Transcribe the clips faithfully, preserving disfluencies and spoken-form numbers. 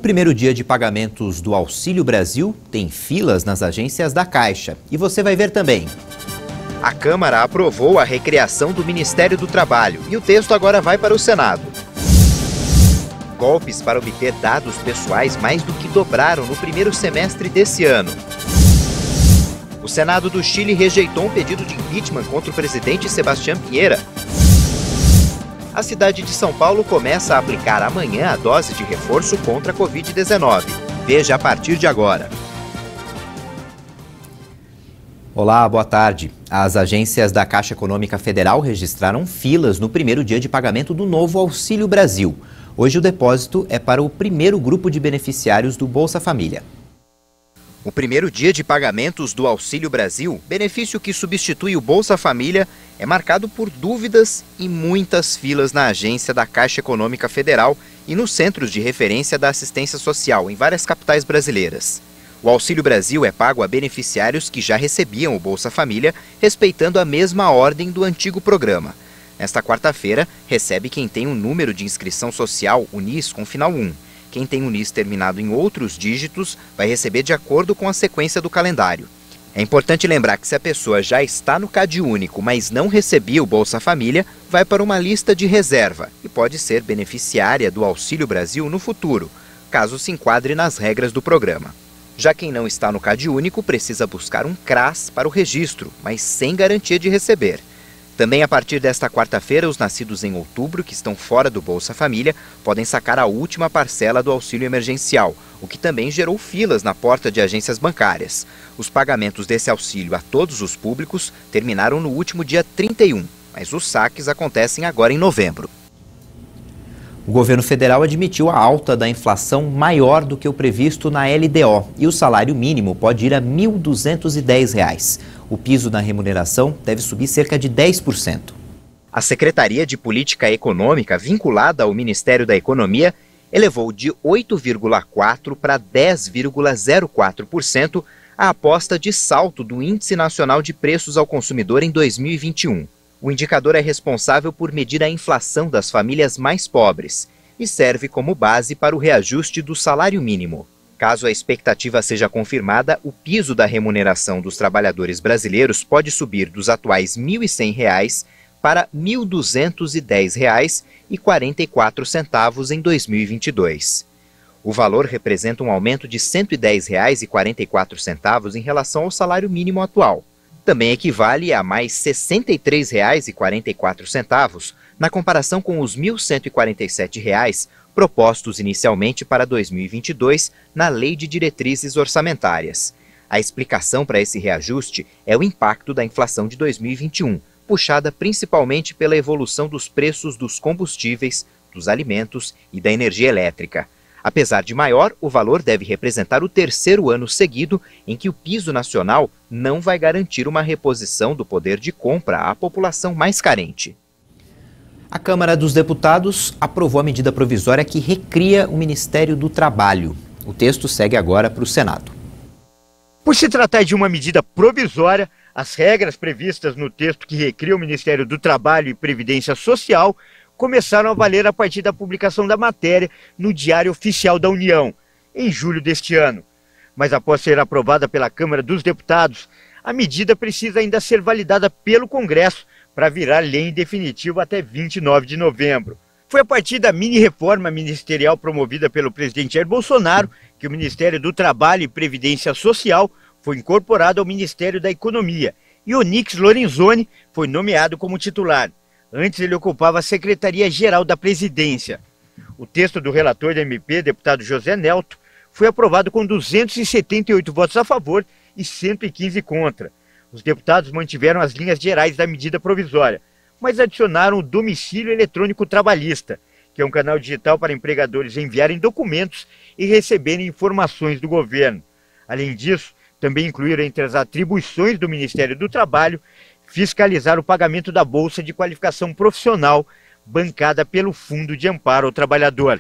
primeiro dia de pagamentos do Auxílio Brasil tem filas nas agências da Caixa. E você vai ver também. A Câmara aprovou a recriação do Ministério do Trabalho e o texto agora vai para o Senado. Golpes para obter dados pessoais mais do que dobraram no primeiro semestre desse ano. O Senado do Chile rejeitou um pedido de impeachment contra o presidente Sebastián Piñera. A cidade de São Paulo começa a aplicar amanhã a dose de reforço contra a covid dezenove. Veja a partir de agora. Olá, boa tarde. As agências da Caixa Econômica Federal registraram filas no primeiro dia de pagamento do novo Auxílio Brasil. Hoje o depósito é para o primeiro grupo de beneficiários do Bolsa Família. O primeiro dia de pagamentos do Auxílio Brasil, benefício que substitui o Bolsa Família, é marcado por dúvidas e muitas filas na agência da Caixa Econômica Federal e nos centros de referência da assistência social em várias capitais brasileiras. O Auxílio Brasil é pago a beneficiários que já recebiam o Bolsa Família, respeitando a mesma ordem do antigo programa. Nesta quarta-feira, recebe quem tem um número de inscrição social U N I S com final um. Quem tem U N I S terminado em outros dígitos vai receber de acordo com a sequência do calendário. É importante lembrar que se a pessoa já está no CadÚnico, mas não recebia o Bolsa Família, vai para uma lista de reserva e pode ser beneficiária do Auxílio Brasil no futuro, caso se enquadre nas regras do programa. Já quem não está no CadÚnico precisa buscar um C R A S para o registro, mas sem garantia de receber. Também a partir desta quarta-feira, os nascidos em outubro que estão fora do Bolsa Família podem sacar a última parcela do auxílio emergencial, o que também gerou filas na porta de agências bancárias. Os pagamentos desse auxílio a todos os públicos terminaram no último dia trinta e um, mas os saques acontecem agora em novembro. O governo federal admitiu a alta da inflação maior do que o previsto na L D O e o salário mínimo pode ir a mil duzentos e dez reais. O piso da remuneração deve subir cerca de dez por cento. A Secretaria de Política Econômica, vinculada ao Ministério da Economia, elevou de oito vírgula quatro por cento para dez vírgula zero quatro por cento a aposta de salto do Índice Nacional de Preços ao Consumidor em dois mil e vinte e um. O indicador é responsável por medir a inflação das famílias mais pobres e serve como base para o reajuste do salário mínimo. Caso a expectativa seja confirmada, o piso da remuneração dos trabalhadores brasileiros pode subir dos atuais mil e cem reais para mil duzentos e dez reais e quarenta e quatro centavos em dois mil e vinte e dois. O valor representa um aumento de cento e dez reais e quarenta e quatro centavos em relação ao salário mínimo atual. Também equivale a mais sessenta e três reais e quarenta e quatro centavos na comparação com os mil cento e quarenta e sete reais propostos inicialmente para dois mil e vinte e dois na Lei de Diretrizes Orçamentárias. A explicação para esse reajuste é o impacto da inflação de dois mil e vinte e um, puxada principalmente pela evolução dos preços dos combustíveis, dos alimentos e da energia elétrica. Apesar de maior, o valor deve representar o terceiro ano seguido em que o piso nacional não vai garantir uma reposição do poder de compra à população mais carente. A Câmara dos Deputados aprovou a medida provisória que recria o Ministério do Trabalho. O texto segue agora para o Senado. Por se tratar de uma medida provisória, as regras previstas no texto que recria o Ministério do Trabalho e Previdência Social começaram a valer a partir da publicação da matéria no Diário Oficial da União, em julho deste ano. Mas após ser aprovada pela Câmara dos Deputados, a medida precisa ainda ser validada pelo Congresso para virar lei em definitivo até vinte e nove de novembro. Foi a partir da mini-reforma ministerial promovida pelo presidente Jair Bolsonaro que o Ministério do Trabalho e Previdência Social foi incorporado ao Ministério da Economia e Onyx Lorenzoni foi nomeado como titular. Antes ele ocupava a Secretaria-Geral da Presidência. O texto do relator da M P, deputado José Nelto, foi aprovado com duzentos e setenta e oito votos a favor e cento e quinze contra. Os deputados mantiveram as linhas gerais da medida provisória, mas adicionaram o domicílio eletrônico trabalhista, que é um canal digital para empregadores enviarem documentos e receberem informações do governo. Além disso, também incluíram entre as atribuições do Ministério do Trabalho fiscalizar o pagamento da Bolsa de Qualificação Profissional, bancada pelo Fundo de Amparo ao Trabalhador.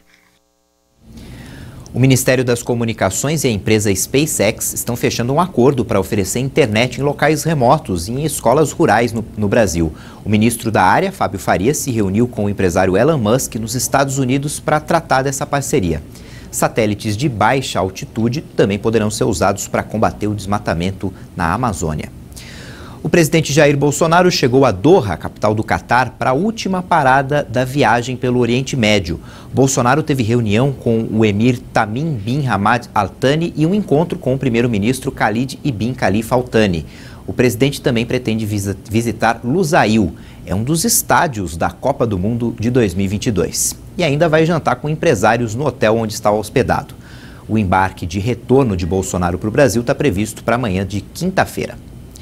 O Ministério das Comunicações e a empresa SpaceX estão fechando um acordo para oferecer internet em locais remotos e em escolas rurais no, no Brasil. O ministro da área, Fábio Faria, se reuniu com o empresário Elon Musk nos Estados Unidos para tratar dessa parceria. Satélites de baixa altitude também poderão ser usados para combater o desmatamento na Amazônia. O presidente Jair Bolsonaro chegou a Doha, capital do Catar, para a última parada da viagem pelo Oriente Médio. Bolsonaro teve reunião com o emir Tamim bin Hamad Al Thani e um encontro com o primeiro-ministro Khalid ibn Khalifa Al Thani. O presidente também pretende visitar Lusail, é um dos estádios da Copa do Mundo de dois mil e vinte e dois. E ainda vai jantar com empresários no hotel onde está hospedado. O embarque de retorno de Bolsonaro para o Brasil está previsto para amanhã de quinta-feira.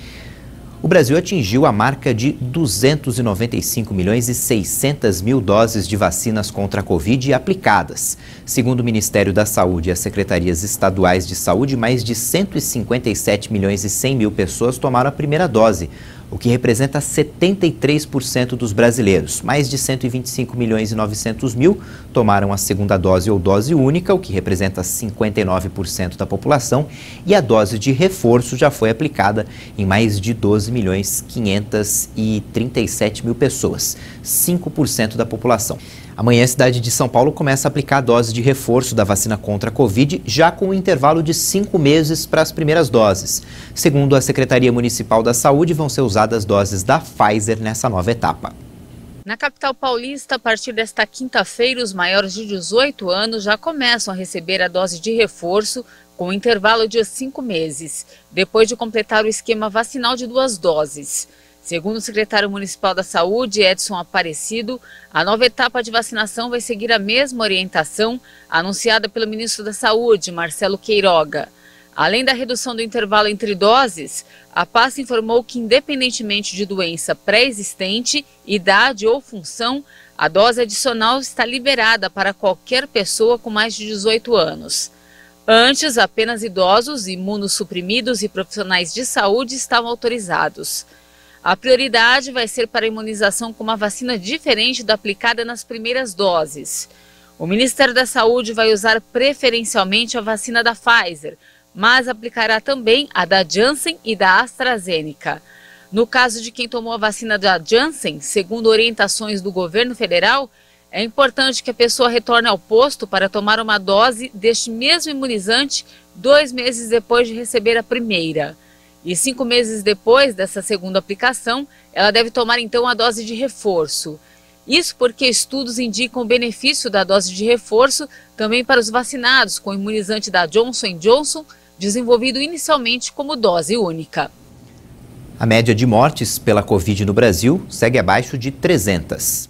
O Brasil atingiu a marca de duzentos e noventa e cinco milhões e seiscentas mil doses de vacinas contra a Covid aplicadas. Segundo o Ministério da Saúde e as secretarias estaduais de saúde, mais de cento e cinquenta e sete milhões e cem mil pessoas tomaram a primeira dose, o que representa setenta e três por cento dos brasileiros. Mais de cento e vinte e cinco milhões e novecentos mil tomaram a segunda dose ou dose única, o que representa cinquenta e nove por cento da população, e a dose de reforço já foi aplicada em mais de doze milhões quinhentos e trinta e sete mil pessoas, cinco por cento da população. Amanhã a cidade de São Paulo começa a aplicar a dose de reforço da vacina contra a Covid, já com um intervalo de cinco meses para as primeiras doses. Segundo a Secretaria Municipal da Saúde, vão ser usadas doses da Pfizer nessa nova etapa. Na capital paulista, a partir desta quinta-feira, os maiores de dezoito anos já começam a receber a dose de reforço com um intervalo de cinco meses, depois de completar o esquema vacinal de duas doses. Segundo o secretário municipal da Saúde, Edson Aparecido, a nova etapa de vacinação vai seguir a mesma orientação anunciada pelo ministro da Saúde, Marcelo Queiroga. Além da redução do intervalo entre doses, a pasta informou que, independentemente de doença pré-existente, idade ou função, a dose adicional está liberada para qualquer pessoa com mais de dezoito anos. Antes, apenas idosos, imunossuprimidos e profissionais de saúde estavam autorizados. A prioridade vai ser para a imunização com uma vacina diferente da aplicada nas primeiras doses. O Ministério da Saúde vai usar preferencialmente a vacina da Pfizer, mas aplicará também a da Janssen e da AstraZeneca. No caso de quem tomou a vacina da Janssen, segundo orientações do governo federal, é importante que a pessoa retorne ao posto para tomar uma dose deste mesmo imunizante dois meses depois de receber a primeira. E cinco meses depois dessa segunda aplicação, ela deve tomar então a dose de reforço. Isso porque estudos indicam o benefício da dose de reforço também para os vacinados com o imunizante da Johnson and Johnson, desenvolvido inicialmente como dose única. A média de mortes pela Covid no Brasil segue abaixo de trezentas.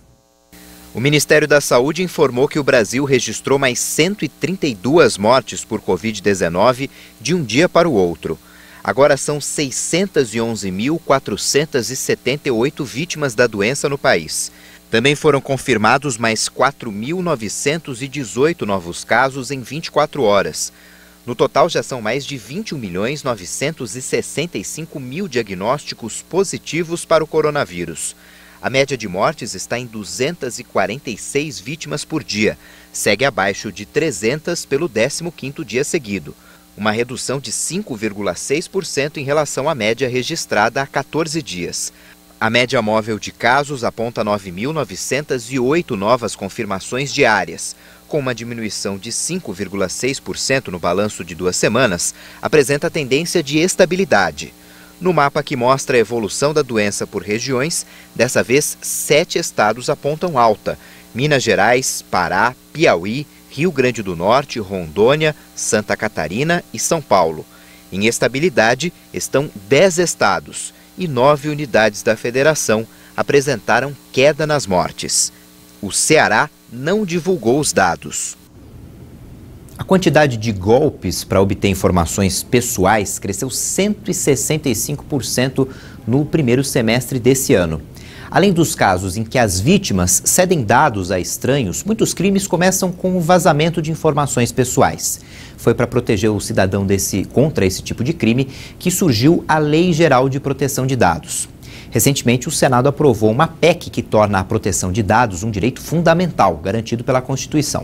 O Ministério da Saúde informou que o Brasil registrou mais cento e trinta e duas mortes por Covid dezenove de um dia para o outro. Agora são seiscentos e onze mil quatrocentos e setenta e oito vítimas da doença no país. Também foram confirmados mais quatro mil novecentos e dezoito novos casos em vinte e quatro horas. No total, já são mais de vinte e um milhões novecentos e sessenta e cinco mil diagnósticos positivos para o coronavírus. A média de mortes está em duzentas e quarenta e seis vítimas por dia. Segue abaixo de trezentas pelo décimo quinto dia seguido. Uma redução de cinco vírgula seis por cento em relação à média registrada há quatorze dias. A média móvel de casos aponta nove mil novecentos e oito novas confirmações diárias. Com uma diminuição de cinco vírgula seis por cento no balanço de duas semanas, apresenta tendência de estabilidade. No mapa que mostra a evolução da doença por regiões, dessa vez sete estados apontam alta: Minas Gerais, Pará, Piauí, Rio Grande do Norte, Rondônia, Santa Catarina e São Paulo. Em estabilidade estão dez estados e nove unidades da federação apresentaram queda nas mortes. O Ceará não divulgou os dados. A quantidade de golpes para obter informações pessoais cresceu cento e sessenta e cinco por cento no primeiro semestre desse ano. Além dos casos em que as vítimas cedem dados a estranhos, muitos crimes começam com o vazamento de informações pessoais. Foi para proteger o cidadão desse, contra esse tipo de crime que surgiu a Lei Geral de Proteção de Dados. Recentemente, o Senado aprovou uma P E C que torna a proteção de dados um direito fundamental, garantido pela Constituição.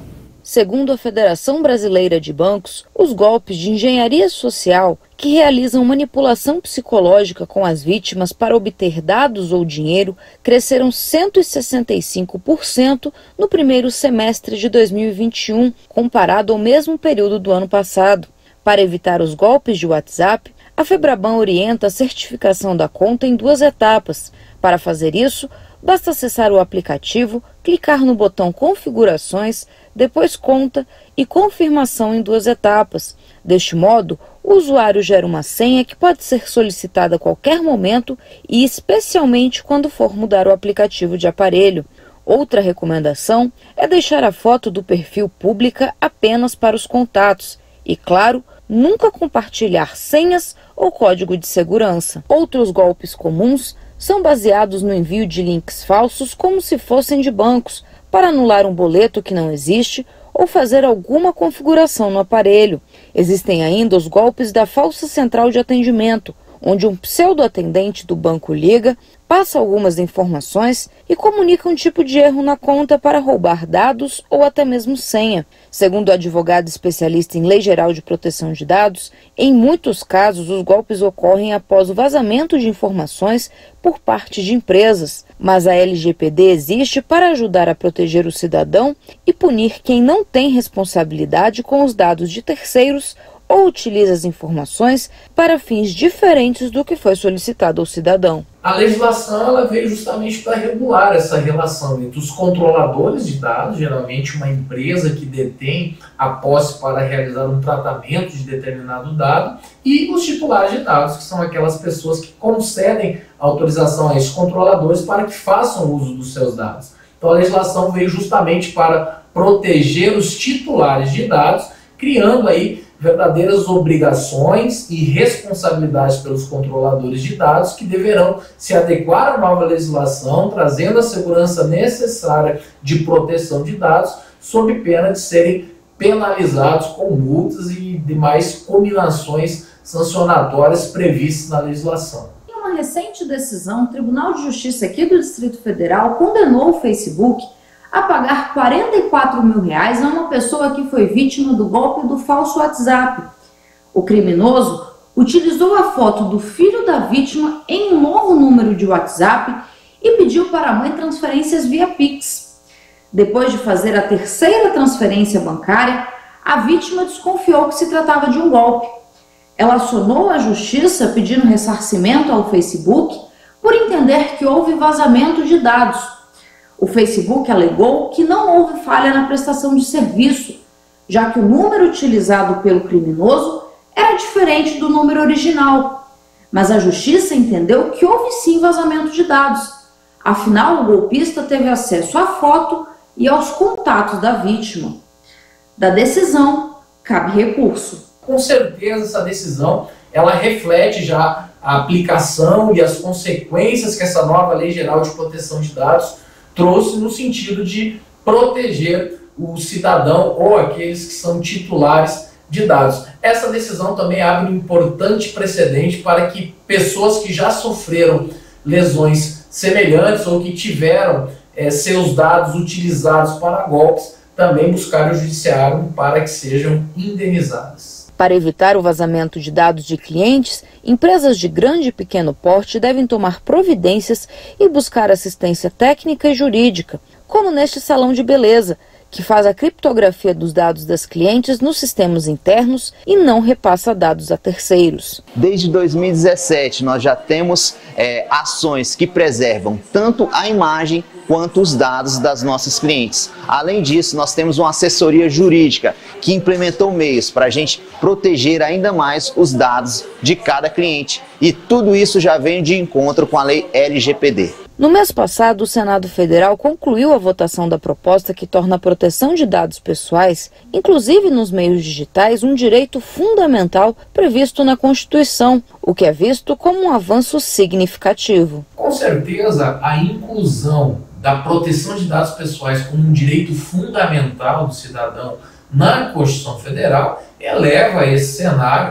Segundo a Federação Brasileira de Bancos, os golpes de engenharia social que realizam manipulação psicológica com as vítimas para obter dados ou dinheiro cresceram cento e sessenta e cinco por cento no primeiro semestre de dois mil e vinte e um, comparado ao mesmo período do ano passado. Para evitar os golpes de WhatsApp, a Febraban orienta a certificação da conta em duas etapas. Para fazer isso, basta acessar o aplicativo, clicar no botão Configurações, depois Conta e Confirmação em duas etapas. Deste modo, o usuário gera uma senha que pode ser solicitada a qualquer momento e especialmente quando for mudar o aplicativo de aparelho. Outra recomendação é deixar a foto do perfil pública apenas para os contatos e, claro, nunca compartilhar senhas ou código de segurança. Outros golpes comuns são baseados no envio de links falsos como se fossem de bancos, para anular um boleto que não existe ou fazer alguma configuração no aparelho. Existem ainda os golpes da falsa central de atendimento, onde um pseudo-atendente do banco liga, passa algumas informações e comunica um tipo de erro na conta para roubar dados ou até mesmo senha. Segundo o advogado especialista em Lei Geral de Proteção de Dados, em muitos casos os golpes ocorrem após o vazamento de informações por parte de empresas, mas a L G P D existe para ajudar a proteger o cidadão e punir quem não tem responsabilidade com os dados de terceiros ou utiliza as informações para fins diferentes do que foi solicitado ao cidadão. A legislação ela veio justamente para regular essa relação entre os controladores de dados, geralmente uma empresa que detém a posse para realizar um tratamento de determinado dado, e os titulares de dados, que são aquelas pessoas que concedem autorização a esses controladores para que façam uso dos seus dados. Então a legislação veio justamente para proteger os titulares de dados, criando aí verdadeiras obrigações e responsabilidades pelos controladores de dados que deverão se adequar à nova legislação, trazendo a segurança necessária de proteção de dados, sob pena de serem penalizados com multas e demais combinações sancionatórias previstas na legislação. Em uma recente decisão, o Tribunal de Justiça aqui do Distrito Federal condenou o Facebook a pagar quarenta e quatro mil reais a uma pessoa que foi vítima do golpe do falso WhatsApp. O criminoso utilizou a foto do filho da vítima em um novo número de WhatsApp e pediu para a mãe transferências via Pix. Depois de fazer a terceira transferência bancária, a vítima desconfiou que se tratava de um golpe. Ela acionou a justiça pedindo ressarcimento ao Facebook por entender que houve vazamento de dados. O Facebook alegou que não houve falha na prestação de serviço, já que o número utilizado pelo criminoso era diferente do número original. Mas a justiça entendeu que houve sim vazamento de dados. Afinal, o golpista teve acesso à foto e aos contatos da vítima. Da decisão, cabe recurso. Com certeza essa decisão ela reflete já a aplicação e as consequências que essa nova Lei Geral de Proteção de Dados trouxe no sentido de proteger o cidadão ou aqueles que são titulares de dados. Essa decisão também abre um importante precedente para que pessoas que já sofreram lesões semelhantes ou que tiveram é, seus dados utilizados para golpes também buscarem o judiciário para que sejam indenizadas. Para evitar o vazamento de dados de clientes, empresas de grande e pequeno porte devem tomar providências e buscar assistência técnica e jurídica, como neste salão de beleza, que faz a criptografia dos dados das clientes nos sistemas internos e não repassa dados a terceiros. Desde dois mil e dezessete, nós já temos é, ações que preservam tanto a imagem quanto os dados das nossas clientes. Além disso, nós temos uma assessoria jurídica que implementou meios para a gente proteger ainda mais os dados de cada cliente. E tudo isso já vem de encontro com a lei L G P D. No mês passado, o Senado Federal concluiu a votação da proposta que torna a proteção de dados pessoais, inclusive nos meios digitais, um direito fundamental previsto na Constituição, o que é visto como um avanço significativo. Com certeza, a inclusão da proteção de dados pessoais como um direito fundamental do cidadão na Constituição Federal eleva esse cenário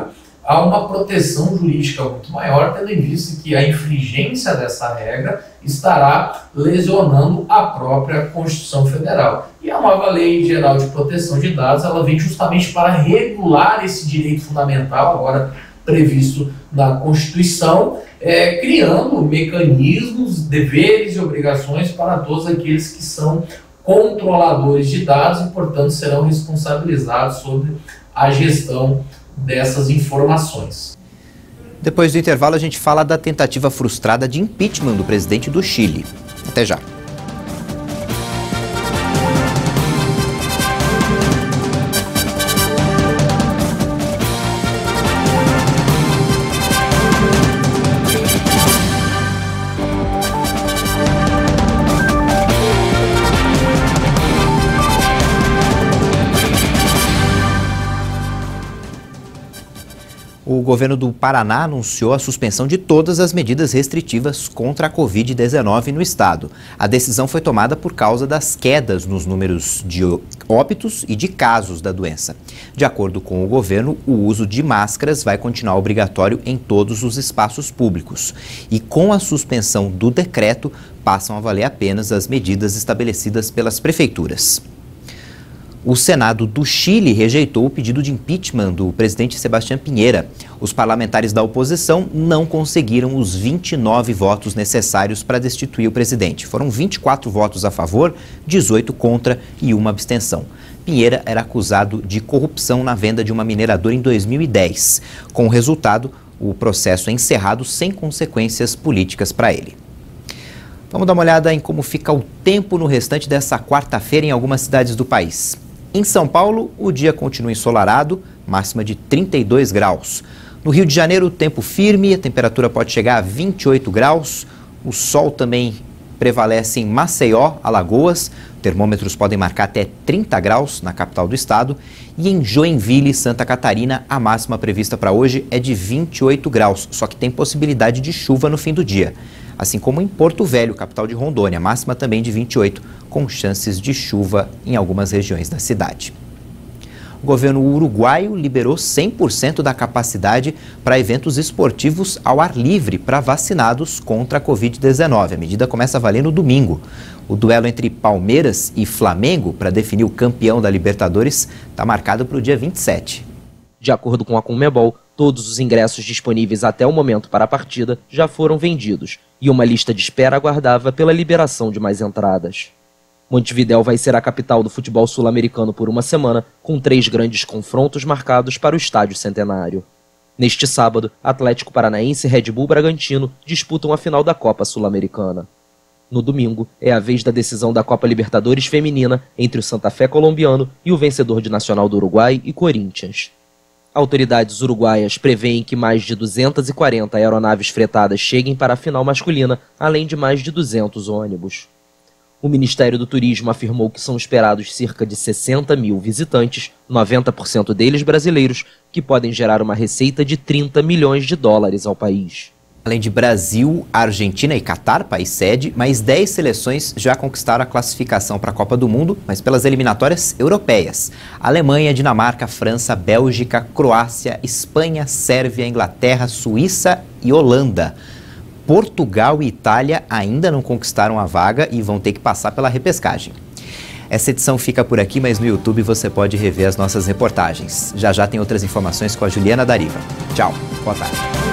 há uma proteção jurídica muito maior, tendo em vista que a infringência dessa regra estará lesionando a própria Constituição Federal. E a nova Lei Geral de Proteção de Dados, ela vem justamente para regular esse direito fundamental, agora previsto na Constituição, é, criando mecanismos, deveres e obrigações para todos aqueles que são controladores de dados e, portanto, serão responsabilizados sobre a gestão dessas informações. Depois do intervalo, a gente fala da tentativa frustrada de impeachment do presidente do Chile. Até já. O governo do Paraná anunciou a suspensão de todas as medidas restritivas contra a covid dezenove no estado. A decisão foi tomada por causa das quedas nos números de óbitos e de casos da doença. De acordo com o governo, o uso de máscaras vai continuar obrigatório em todos os espaços públicos. E com a suspensão do decreto, passam a valer apenas as medidas estabelecidas pelas prefeituras. O Senado do Chile rejeitou o pedido de impeachment do presidente Sebastián Piñera. Os parlamentares da oposição não conseguiram os vinte e nove votos necessários para destituir o presidente. Foram vinte e quatro votos a favor, dezoito contra e uma abstenção. Piñera era acusado de corrupção na venda de uma mineradora em dois mil e dez. Com o resultado, o processo é encerrado sem consequências políticas para ele. Vamos dar uma olhada em como fica o tempo no restante dessa quarta-feira em algumas cidades do país. Em São Paulo, o dia continua ensolarado, máxima de trinta e dois graus. No Rio de Janeiro, tempo firme, a temperatura pode chegar a vinte e oito graus. O sol também prevalece em Maceió, Alagoas. Termômetros podem marcar até trinta graus na capital do estado. E em Joinville, Santa Catarina, a máxima prevista para hoje é de vinte e oito graus, só que tem possibilidade de chuva no fim do dia. Assim como em Porto Velho, capital de Rondônia, máxima também de vinte e oito, com chances de chuva em algumas regiões da cidade. O governo uruguaio liberou cem por cento da capacidade para eventos esportivos ao ar livre para vacinados contra a covid dezenove. A medida começa a valer no domingo. O duelo entre Palmeiras e Flamengo para definir o campeão da Libertadores está marcado para o dia vinte e sete. De acordo com a Conmebol, todos os ingressos disponíveis até o momento para a partida já foram vendidos e uma lista de espera aguardava pela liberação de mais entradas. Montevidéu vai ser a capital do futebol sul-americano por uma semana, com três grandes confrontos marcados para o Estádio Centenário. Neste sábado, Atlético Paranaense e Red Bull Bragantino disputam a final da Copa Sul-Americana. No domingo, é a vez da decisão da Copa Libertadores Feminina entre o Santa Fé colombiano e o vencedor de Nacional do Uruguai e Corinthians. Autoridades uruguaias preveem que mais de duzentas e quarenta aeronaves fretadas cheguem para a final masculina, além de mais de duzentos ônibus. O Ministério do Turismo afirmou que são esperados cerca de sessenta mil visitantes, noventa por cento deles brasileiros, que podem gerar uma receita de trinta milhões de dólares ao país. Além de Brasil, Argentina e Catar, país sede, mais dez seleções já conquistaram a classificação para a Copa do Mundo, mas pelas eliminatórias europeias. Alemanha, Dinamarca, França, Bélgica, Croácia, Espanha, Sérvia, Inglaterra, Suíça e Holanda. Portugal e Itália ainda não conquistaram a vaga e vão ter que passar pela repescagem. Essa edição fica por aqui, mas no YouTube você pode rever as nossas reportagens. Já já tem outras informações com a Juliana Dariva. Tchau, boa tarde.